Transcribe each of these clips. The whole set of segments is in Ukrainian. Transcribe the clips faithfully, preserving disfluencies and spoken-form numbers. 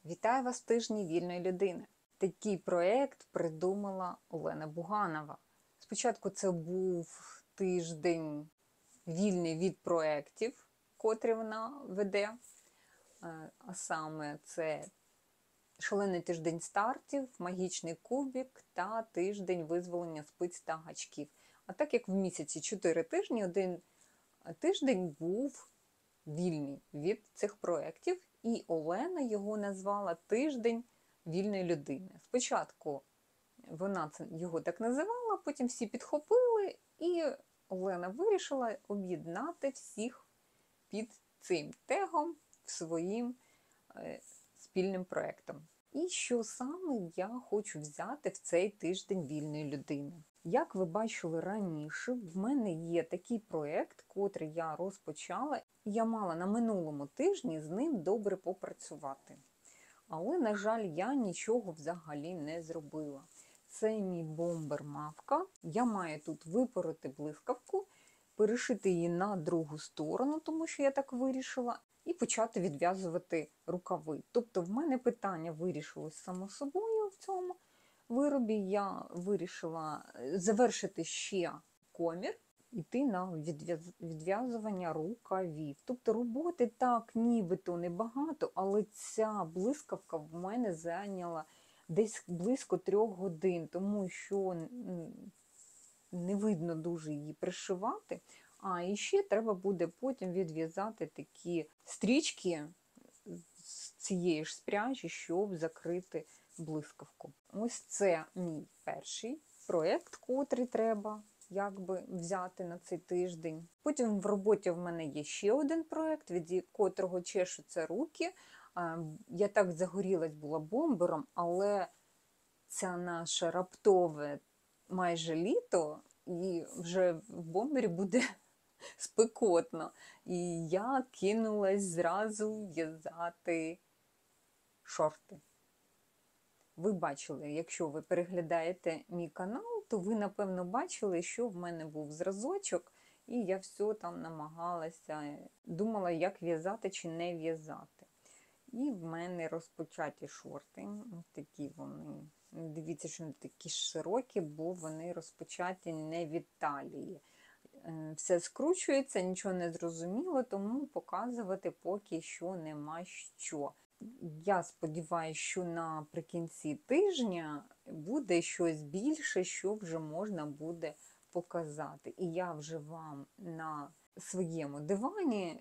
Вітаю вас в тижні вільної людини. Такий проєкт придумала Олена Буганова. Спочатку це був тиждень вільний від проєктів, котрі вона веде. А саме це шалений тиждень стартів, магічний кубик та тиждень визволення спиць та гачків. А так як в місяці чотири тижні, один тиждень був вільний від цих проєктів, і Олена його назвала «Тиждень вільної людини». Спочатку вона його так називала, потім всі підхопили, і Олена вирішила об'єднати всіх під цим тегом своїм е, спільним проєктом. І що саме я хочу взяти в цей тиждень вільної людини? Як ви бачили раніше, в мене є такий проєкт, котрий я розпочала, і я мала на минулому тижні з ним добре попрацювати. Але, на жаль, я нічого взагалі не зробила. Це мій бомбер-мавка. Я маю тут випороти блискавку, перешити її на другу сторону, тому що я так вирішила, і почати відв'язувати рукави. Тобто в мене питання вирішилось само собою в цьому виробі. Я вирішила завершити ще комір, йти на відв'язування рукавів. Тобто роботи так нібито небагато, але ця блискавка в мене зайняла десь близько трьох годин, тому що не видно дуже її пришивати. А і ще треба буде потім відв'язати такі стрічки з цієї ж спряжі, щоб закрити блискавку. Ось це мій перший проєкт, котрий треба якби взяти на цей тиждень. Потім в роботі в мене є ще один проєкт, від котрого чешуться руки. Я так загорілась була бомбером, але це наше раптове майже літо, і вже в бомбері буде спекотно. І я кинулась зразу в'язати шорти. Ви бачили, якщо ви переглядаєте мій канал, то ви, напевно, бачили, що в мене був зразочок, і я все там намагалася, думала, як в'язати чи не в'язати. І в мене розпочаті шорти, ось такі вони. Дивіться, що вони такі широкі, бо вони розпочаті не від талії. Все скручується, нічого не зрозуміло, тому показувати поки що нема що. Я сподіваюся, що наприкінці тижня буде щось більше, що вже можна буде показати. І я вже вам на своєму дивані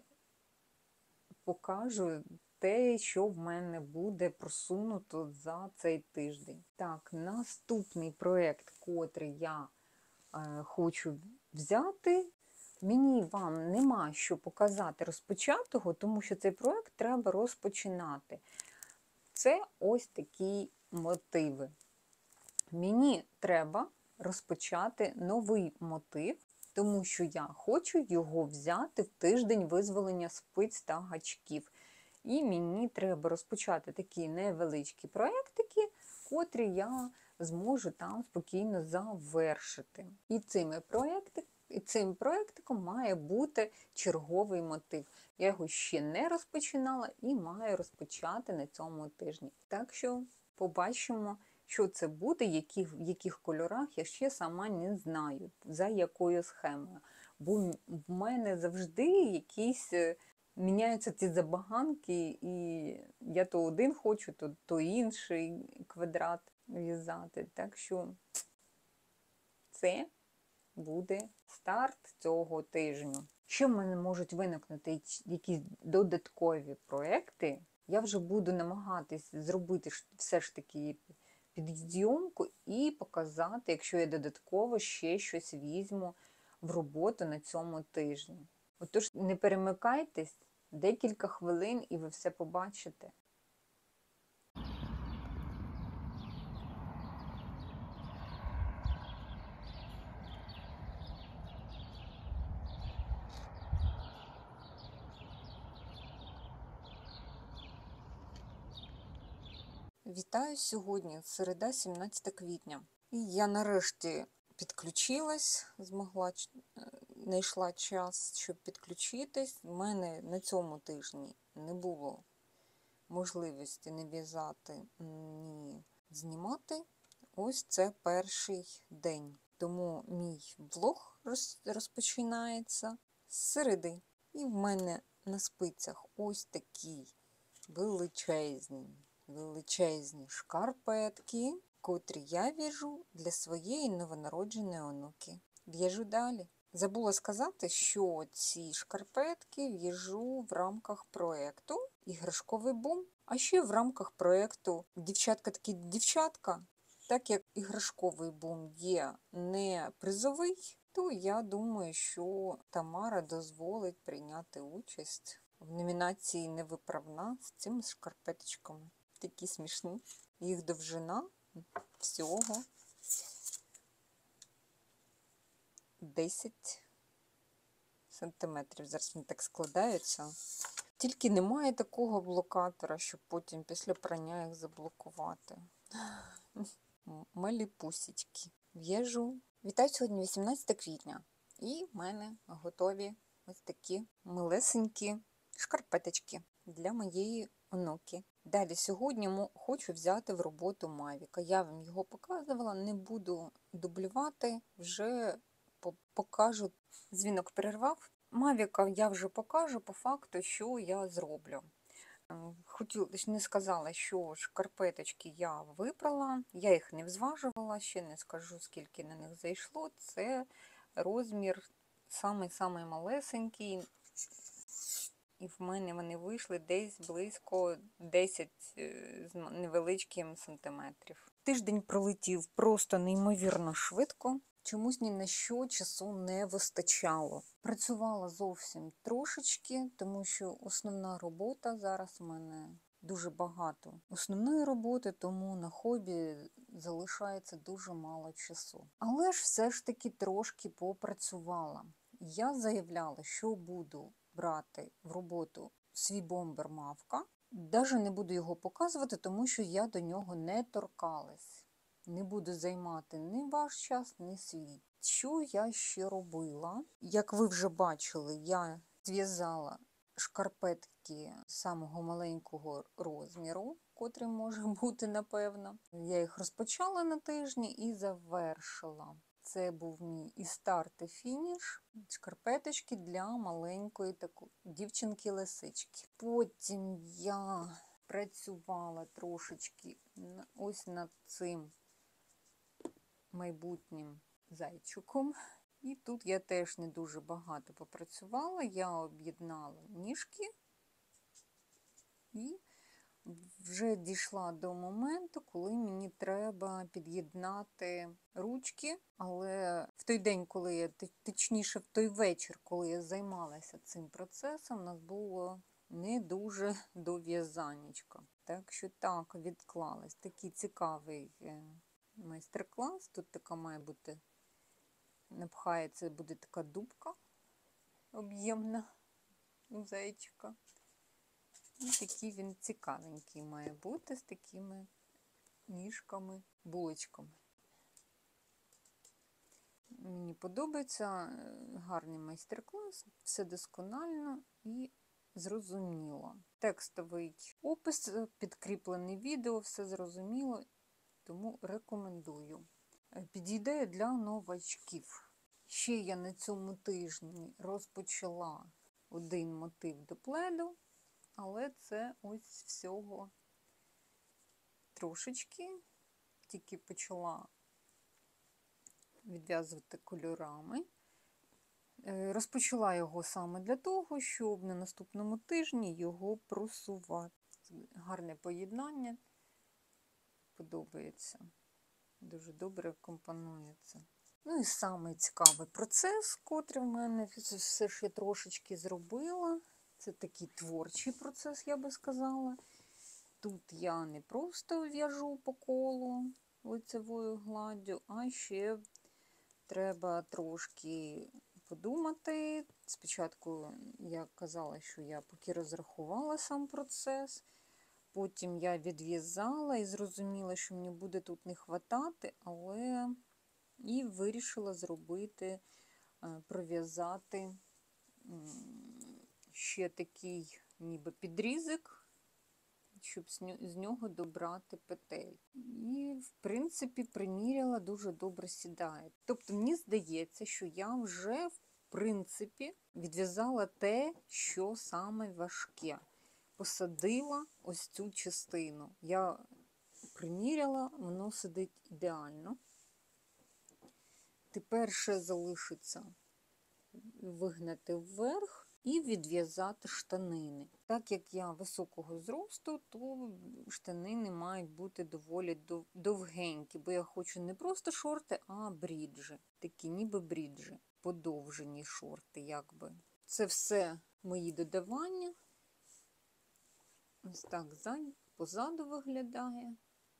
покажу те, що в мене буде просунуто за цей тиждень. Так, наступний проєкт, котрий я е, хочу взяти, мені вам нема що показати розпочатого, тому що цей проєкт треба розпочинати. Це ось такі мотиви. Мені треба розпочати новий мотив, тому що я хочу його взяти в тиждень визволення спиць та гачків. І мені треба розпочати такі невеличкі проєктики, котрі я зможу там спокійно завершити. І цими проєктиками І цим проєктиком має бути черговий мотив. Я його ще не розпочинала і маю розпочати на цьому тижні. Так що побачимо, що це буде, які, в яких кольорах, я ще сама не знаю, за якою схемою. Бо в мене завжди якісь міняються ці забаганки, і я то один хочу, то, то інший квадрат в'язати. Так що це буде старт цього тижню. Що в мене можуть виникнути якісь додаткові проекти, я вже буду намагатись зробити все ж таки підйомку і показати, якщо я додатково ще щось візьму в роботу на цьому тижні. Отож, не перемикайтесь, декілька хвилин і ви все побачите. Вітаю сьогодні, середа, сімнадцяте квітня. І я нарешті підключилась, змогла, знайшла час, щоб підключитись. У мене на цьому тижні не було можливості не в'язати, ні знімати. Ось це перший день. Тому мій влог розпочинається з середи. І в мене на спицях ось такі величезні, величезні шкарпетки, котрі я в'яжу для своєї новонародженої онуки. В'яжу далі. Забула сказати, що ці шкарпетки в'яжу в рамках проєкту «Іграшковий бум», а ще в рамках проєкту «Дівчатка такі дівчатка». Так як іграшковий бум є не призовий, то я думаю, що Тамара дозволить прийняти участь в номінації «Невиправна» з цими шкарпеточками. Такі смішні. Їх довжина всього десять сантиметрів. Зараз вони так складаються. Тільки немає такого блокатора, щоб потім після прання їх заблокувати. Малі пусічки. В'яжу. Вітаю, сьогодні вісімнадцяте квітня. І в мене готові ось такі милесенькі шкарпеточки для моєї онуки. Далі сьогодні хочу взяти в роботу Мавіка. Я вам його показувала, не буду дублювати, вже покажу. Дзвінок перервав. Мавіка я вже покажу по факту, що я зроблю. Хотіла, не сказала, що шкарпеточки я випрала, я їх не взважувала, ще не скажу, скільки на них зайшло. Це розмір самий-самий малесенький, і в мене вони вийшли десь близько десять з невеличким сантиметрів. Тиждень пролетів просто неймовірно швидко. Чомусь ні на що часу не вистачало. Працювала зовсім трошечки, тому що основна робота зараз у мене дуже багато основної роботи, тому на хобі залишається дуже мало часу. Але ж все ж таки трошки попрацювала. Я заявляла, що буду брати в роботу свій бомбер Мавка. Даже не буду його показувати, тому що я до нього не торкалась. Не буду займати ні ваш час, ні свій. Що я ще робила? Як ви вже бачили, я зв'язала шкарпетки самого маленького розміру, котрий може бути, напевно. Я їх розпочала на тижні і завершила. Це був мій і старт, і фініш. Шкарпеточки для маленької такої дівчинки-лисички. Потім я працювала трошечки ось над цим майбутнім зайчиком. І тут я теж не дуже багато попрацювала. Я об'єднала ніжки і вже дійшла до моменту, коли мені треба під'єднати ручки. Але в той день, коли я, точніше в той вечір, коли я займалася цим процесом, у нас було не дуже до в'язанечка. Так що так, відклалась. Такий цікавий майстер-клас. Тут така має бути, напхається, буде така дубка об'ємна у зайчика. І такий він цікавенький має бути з такими ніжками, булочками. Мені подобається, гарний майстер-клас, все досконально і зрозуміло. Текстовий опис, підкріплений відео, все зрозуміло. Тому рекомендую. Підійде для новачків. Ще я на цьому тижні розпочала один мотив до пледу, але це ось всього трошечки. Тільки почала відв'язувати кольорами. Розпочала його саме для того, щоб на наступному тижні його просувати. Гарне поєднання. Подобається. Дуже добре компонується. Ну і самий цікавий процес, котрий в мене все ж я трошечки зробила. Це такий творчий процес, я би сказала. Тут я не просто в'яжу по колу лицевою гладдю, а ще треба трошки подумати. Спочатку я казала, що я поки розрахувала сам процес. Потім я відв'язала і зрозуміла, що мені буде тут не хватати, але і вирішила зробити, пров'язати ще такий ніби підрізик, щоб з нього добрати петель. І, в принципі, приміряла, дуже добре сідає. Тобто, мені здається, що я вже, в принципі, відв'язала те, що саме важке. Посадила ось цю частину. Я приміряла, воно сидить ідеально. Тепер ще залишиться вигнати вверх і відв'язати штанини. Так як я високого зросту, то штанини мають бути доволі довгенькі, бо я хочу не просто шорти, а бріджі. Такі ніби бріджі, подовжені шорти, якби. Це все мої додавання. Ось так позаду виглядає.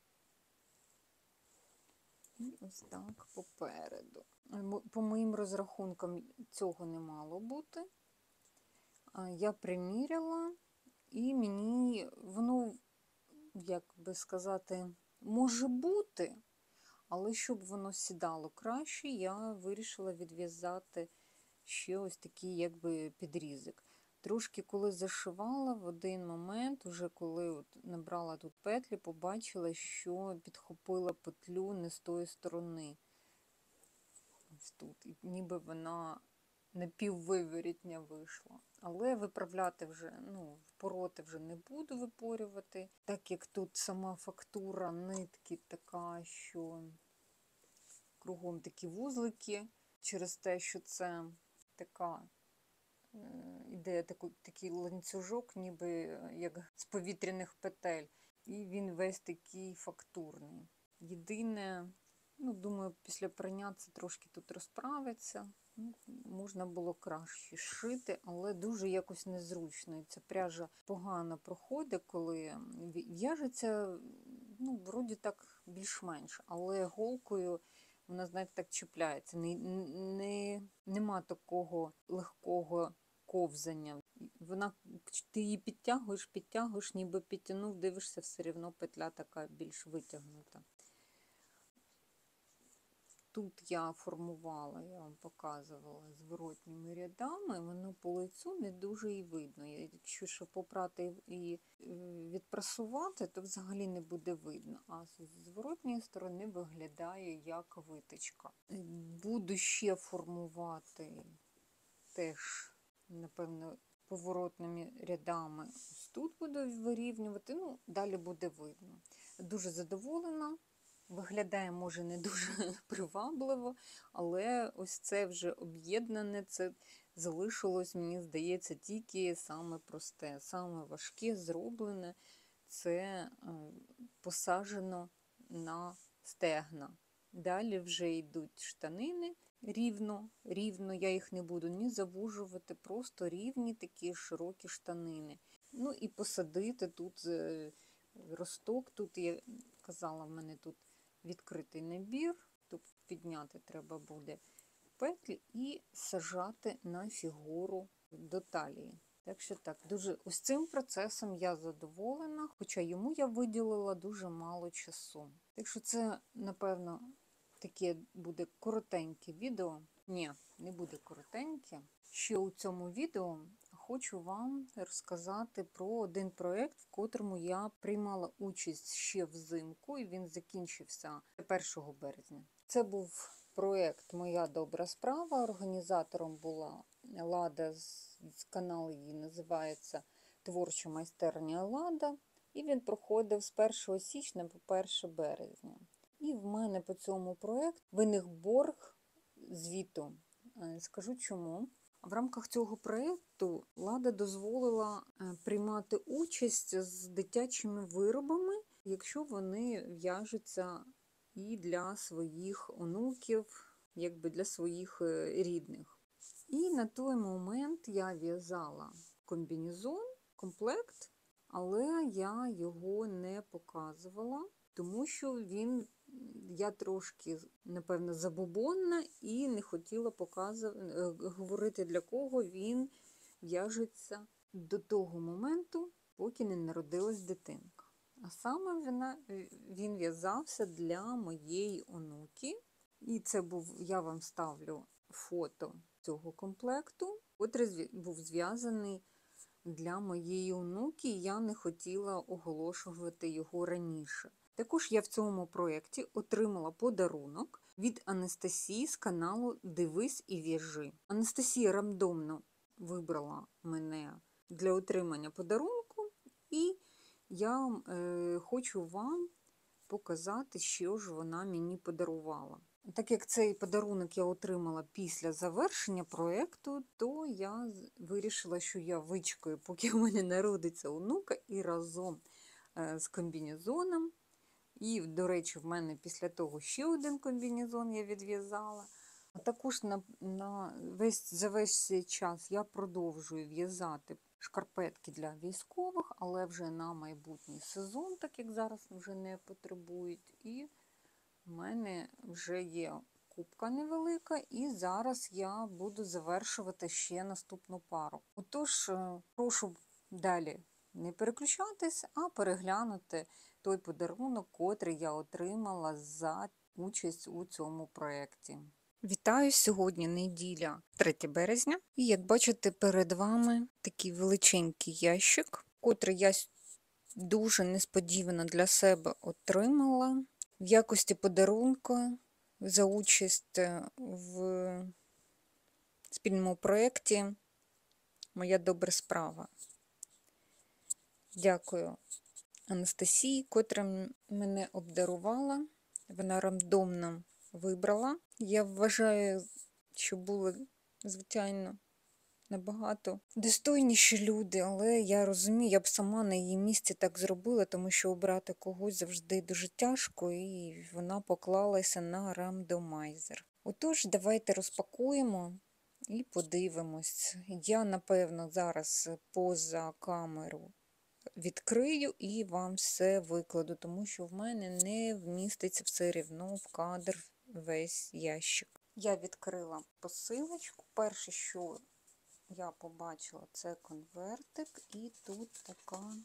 І ось так попереду. По моїм розрахункам цього не мало бути. Я приміряла, і мені воно, як би сказати, може бути, але щоб воно сідало краще, я вирішила відв'язати ще ось такий якби підрізик. Трошки коли зашивала, в один момент, уже коли от набрала тут петлі, побачила, що підхопила петлю не з тої сторони. Ось тут. І ніби вона напіввиворітня вийшла. Але виправляти вже, ну, впороти вже не буду випорювати, так як тут сама фактура нитки така, що кругом такі вузлики, через те, що це така іде такий, такий ланцюжок, ніби як з повітряних петель. І він весь такий фактурний. Єдине, ну, думаю, після прання це трошки тут розправиться. Ну, можна було краще шити, але дуже якось незручно. І ця пряжа погано проходить, коли в'яжеться, ну, вроді так більш-менш, але голкою вона, знаєте, так чіпляється. Не, не, нема такого легкого ковзання. Вона, ти її підтягуєш, підтягуєш, ніби підтягнув, дивишся, все одно петля така більш витягнута. Тут я формувала, я вам показувала зворотніми рядами, воно по лицю не дуже і видно. Якщо ще попрати і відпрасувати, то взагалі не буде видно. А з зворотньої сторони виглядає як виточка. Буду ще формувати теж, напевно, поворотними рядами. Ось тут буду вирівнювати, ну, далі буде видно. Дуже задоволена. Виглядає, може, не дуже привабливо, але ось це вже об'єднане, це залишилось, мені здається, тільки саме просте, саме важке, зроблене, це посаджено на стегна. Далі вже йдуть штанини рівно, рівно, я їх не буду ні завужувати, просто рівні такі широкі штанини. Ну і посадити тут росток, тут, я казала, в мене тут відкритий набір, тут підняти треба буде петлі і сажати на фігуру до талії. Так що так, дуже ось цим процесом я задоволена, хоча йому я виділила дуже мало часу. Так що це, напевно, таке буде коротеньке відео. Ні, не буде коротеньке. Ще у цьому відео хочу вам розказати про один проєкт, в котрому я приймала участь ще взимку, і він закінчився першого березня. Це був проєкт «Моя добра справа». Організатором була Лада, з каналу її називається «Творча майстерня Лада». І він проходив з першого січня по перше березня. І в мене по цьому проєкту виник борг звіту. Скажу чому. В рамках цього проєкту Лада дозволила приймати участь з дитячими виробами, якщо вони в'яжуться і для своїх онуків, якби для своїх рідних. І на той момент я в'язала комбінезон, комплект, але я його не показувала, тому що він, я трошки, напевно, забобонна і не хотіла показувати, говорити, для кого він в'яжеться до того моменту, поки не народилась дитинка. А саме вона, він в'язався для моєї онуки. І це був, я вам ставлю фото цього комплекту, котрий був зв'язаний для моєї онуки, і я не хотіла оголошувати його раніше. Також я в цьому проєкті отримала подарунок від Анастасії з каналу «Дивись і в'яжи». Анастасія рандомно вибрала мене для отримання подарунку, і я е, хочу вам показати, що ж вона мені подарувала. Так як цей подарунок я отримала після завершення проєкту, то я вирішила, що я вичекаю, поки у мене народиться онука, і разом з комбінезоном. І, до речі, в мене після того ще один комбінезон я відв'язала. А також на, на весь, за весь цей час я продовжую в'язати шкарпетки для військових, але вже на майбутній сезон, так як зараз вже не потребують. І в мене вже є кубка невелика, і зараз я буду завершувати ще наступну пару. Отож, прошу далі не переключатись, а переглянути той подарунок, котрий я отримала за участь у цьому проєкті. Вітаю! Сьогодні неділя, третє березня, і як бачите, перед вами такий величенький ящик, котрий я дуже несподівано для себе отримала в якості подарунку за участь в спільному проєкті «Моя добра справа». Дякую Анастасії, котра мене обдарувала. Вона рандомно вибрала. Я вважаю, що були, звичайно, набагато достойніші люди, але я розумію, я б сама на її місці так зробила, тому що обрати когось завжди дуже тяжко, і вона поклалася на рандомайзер. Отож, давайте розпакуємо і подивимось. Я, напевно, зараз поза камеру відкрию і вам все викладу, тому що в мене не вміститься все рівно в кадр весь ящик. Я відкрила посилочку. Перше, що я побачила, це конвертик, і тут така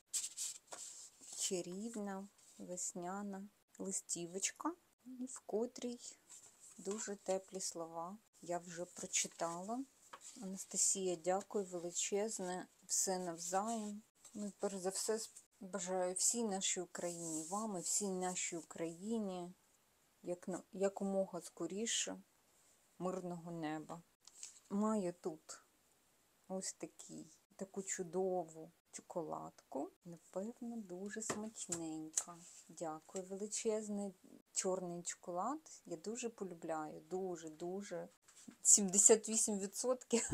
чарівна весняна листівочка, в котрій дуже теплі слова. Я вже прочитала. Анастасія, дякую величезне, все навзаєм. Ну, перш за все, бажаю всій нашій Україні, вам і всій нашій Україні як, якомога скоріше мирного неба. Маю тут ось такий, таку чудову шоколадку. Напевно, дуже смачненька. Дякую величезний чорний шоколад. Я дуже полюбляю, дуже-дуже. сімдесят вісім відсотків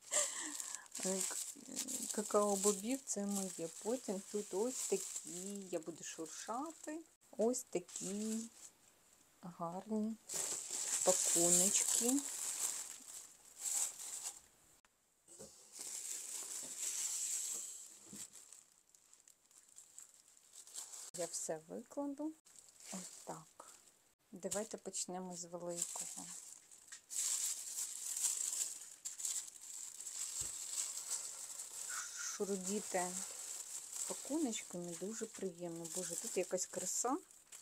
какао-бобів це моє. Потім тут ось такі, я буду шуршати, ось такі гарні пакуночки. Я все викладу. Ось так. Давайте почнемо з великого. Шурудіти пакуночками дуже приємно. Боже, тут якась краса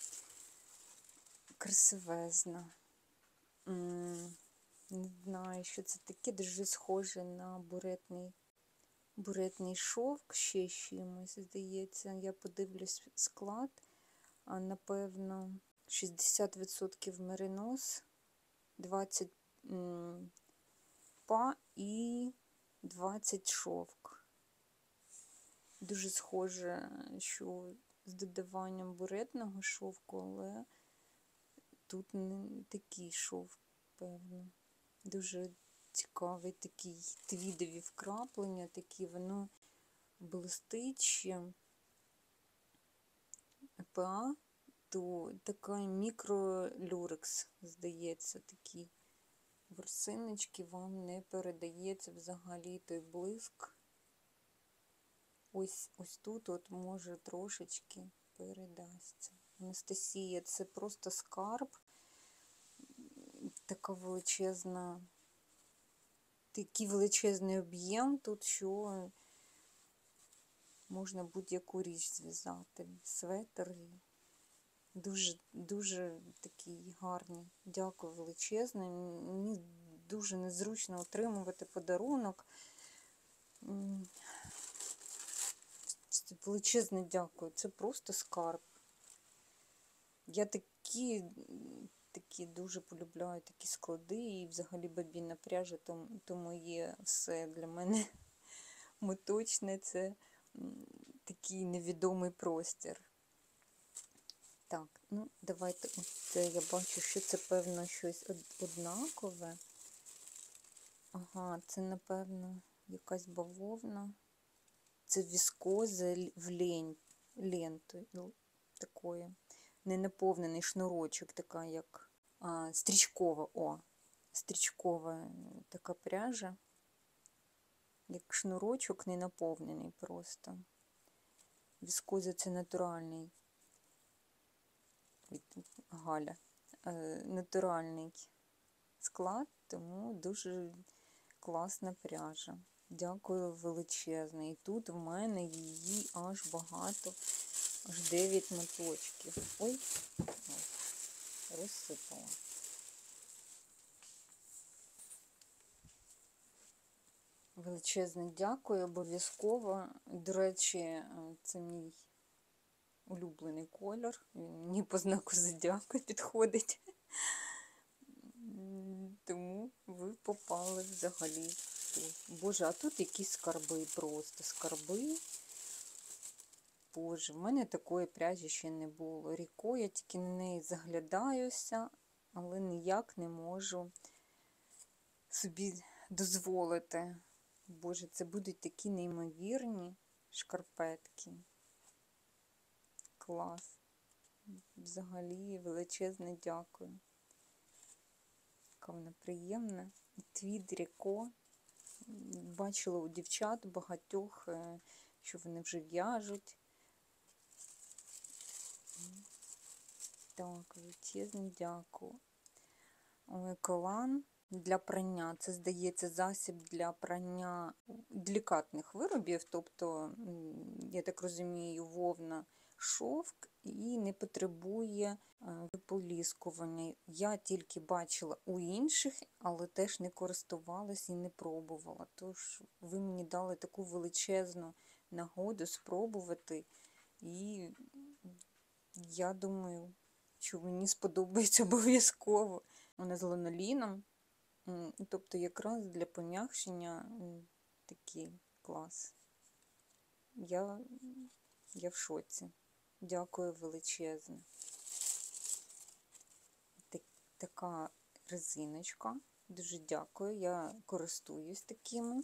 красивезна. М-м, не знаю, що це таке, дуже схоже на буретний, буретний шовк, ще чимось, здається. Я подивлюсь склад, а напевно шістдесят відсотків меринос, двадцять відсотків па і двадцять відсотків шовк. Дуже схоже, що з додаванням буретного шовку, але тут не такий шовк, певно. Дуже цікавий такий твідові вкраплення, такі, воно блистить ще. ПА, то такий мікролюрекс, здається, такі ворсиночки, вам не передається взагалі той блиск. Ось, ось тут от може трошечки передасться. Анастасія, це просто скарб. Така величезна, такий величезний об'єм тут, що можна будь-яку річ зв'язати. Светр. Дуже, дуже такий гарний. Дякую величезне. Мені дуже незручно отримувати подарунок. М, це величезне дякую. Це просто скарб. Я такі, такі дуже полюбляю такі склади, і взагалі бабінна пряжа, тому, тому є все для мене моточне, це м, такий невідомий простір. Так, ну давайте, це я бачу, що це, певно, щось однакове. Ага, це, напевно, якась бавовна. Це віскоза в лень, лентою такої. Ненаповнений шнурочок, така як а, стрічкова, о, стрічкова така пряжа, як шнурочок не наповнений просто. Віскоза це натуральний, Галя, е, натуральний склад, тому дуже класна пряжа. Дякую величезне. І тут в мене її аж багато, аж дев'ять моточків. Ой, розсипала. Величезне дякую, обов'язково. До речі, це мій улюблений колір. Він мені по знаку зодіаку підходить. Тому ви попали взагалі тут. Боже, а тут якісь скарби, просто скарби. Боже, в мене такої пряжі ще не було. Ріко, я тільки на неї заглядаюся, але ніяк не можу собі дозволити. Боже, це будуть такі неймовірні шкарпетки. Клас. Взагалі величезне дякую. Яка вона приємна. Твід Ріко. Бачила у дівчат багатьох, що вони вже в'яжуть. Так, величезне дякую. Колан для прання. Це, здається, засіб для прання делікатних виробів. Тобто, я так розумію, вовна, шовк і не потребує виполіскування. Я тільки бачила у інших, але теж не користувалась і не пробувала. Тож ви мені дали таку величезну нагоду спробувати. І я думаю, що мені сподобається обов'язково. Вона з ланоліном. Тобто якраз для пом'якшення такий клас. Я, я в шоці. Дякую величезне. Так, така резиночка. Дуже дякую. Я користуюсь такими.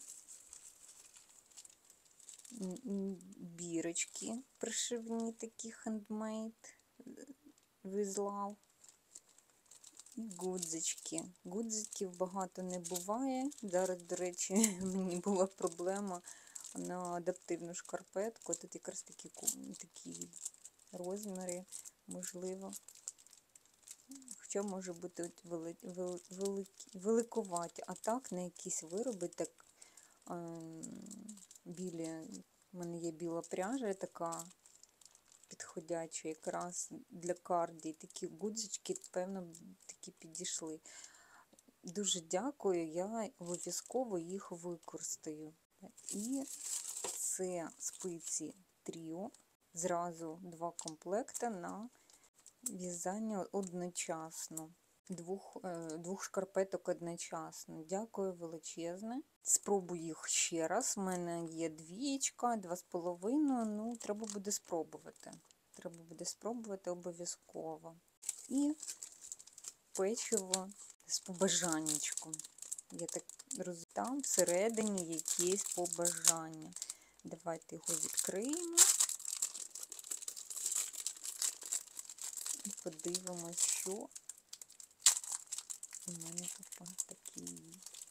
Бірочки пришивні, такі handmade with love. І гудзички. Гудзиків багато не буває. Зараз, до речі, мені була проблема на адаптивну шкарпетку. Тут якраз такі, такі розміри, можливо. Хоча може бути вели, вели, вели, великуваті. А так, на якісь вироби, так ем, білі, в мене є біла пряжа така підходяча якраз для карді. Такі гудзички, певно, такі підійшли. Дуже дякую, я обов'язково їх використаю. І це спиці Тріо. Зразу два комплекти на в'язання одночасно. Двох, двох шкарпеток одночасно. Дякую величезне. Спробую їх ще раз. У мене є двієчка, два з половиною. Ну, треба буде спробувати. Треба буде спробувати обов'язково. І печиво з побажаннячком. Я так розумію, там всередині якісь побажання. Давайте його відкриємо. І подивимось, що у мене тут такі.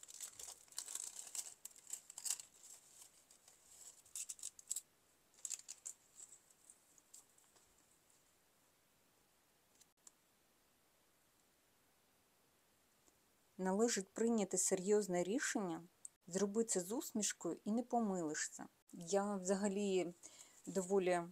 Належить прийняти серйозне рішення, зроби це з усмішкою і не помилишся. Я взагалі доволі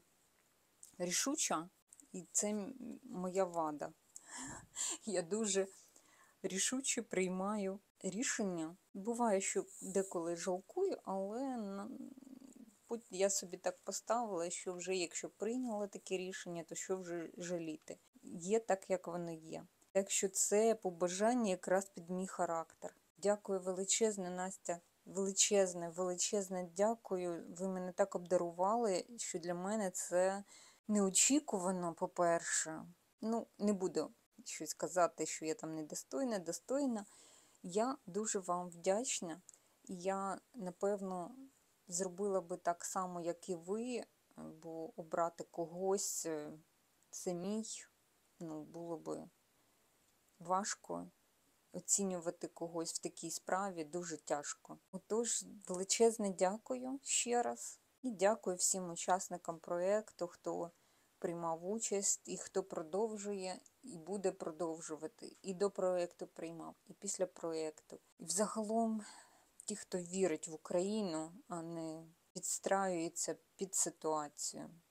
рішуча, і це моя вада. Я дуже рішуче приймаю рішення. Буває, що деколи жалкую, але на- пот- я собі так поставила, що вже якщо прийняла таке рішення, то що вже жаліти? Є так, як воно є. Так що це побажання якраз під мій характер. Дякую величезне, Настя. Величезне, величезне дякую. Ви мене так обдарували, що для мене це неочікувано, по-перше. Ну, не буду щось казати, що я там недостойна, достойна. Я дуже вам вдячна. І я, напевно, зробила би так само, як і ви, бо обрати когось самій, ну, було би важко. Оцінювати когось в такій справі дуже тяжко. Отож, величезне дякую ще раз. І дякую всім учасникам проєкту, хто приймав участь, і хто продовжує, і буде продовжувати. І до проєкту приймав, і після проєкту. І взагалом ті, хто вірить в Україну, а не підстраюється під ситуацію.